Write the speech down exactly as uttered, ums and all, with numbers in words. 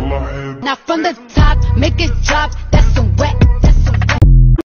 Now from the top, make it drop. That's